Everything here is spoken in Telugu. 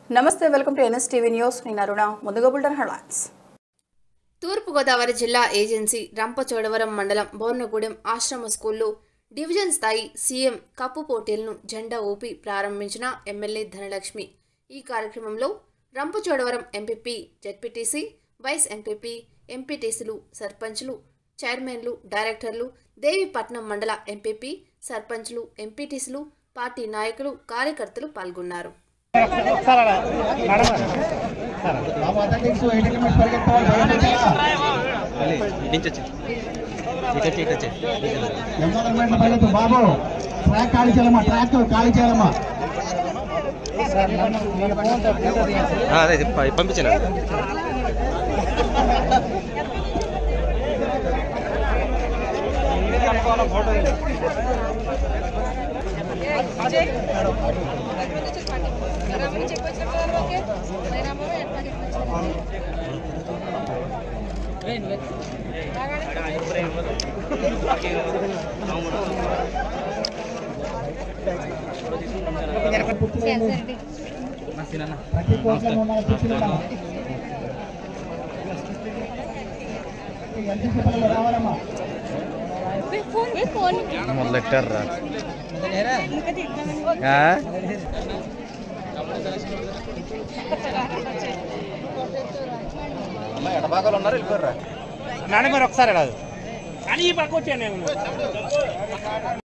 నమస్తే వెల్కమ్ టు ఎన్ఎస్టీవీ న్యూస్. నేను అరుణ. ముందుగా బులెటిన్ హెడ్లైన్స్. తూర్పుగోదావరి జిల్లా ఏజెన్సీ రంపచోడవరం మండలం బోర్నగూడెం ఆశ్రమ స్కూల్లో డివిజన్ స్థాయి సీఎం కప్పు పోటీలను జెండా ఊపి ప్రారంభించిన ఎమ్మెల్యే ధనలక్ష్మి. ఈ కార్యక్రమంలో Rampachodavaram MPP, ZPTC, vice MPP, ఎంపీటీసీలు, సర్పంచ్లు, చైర్మన్లు, డైరెక్టర్లు, దేవీపట్నం మండల ఎంపీపీ, సర్పంచ్లు, ఎంపీటీసీలు, పార్టీ నాయకులు, కార్యకర్తలు పాల్గొన్నారు. బాబు ట్రాక్ ఖాళీ చేయాలమ్మా, ట్రాక్ ఖాళీ చేయాలమ్మా. పంపించాను. మొదలెట్టారా ఎడబాగాలు ఉన్నారు, వెళ్ళిపోయారా నాన్న. మరి ఒకసారి రాదు కానీ ఈ పక్క వచ్చాను.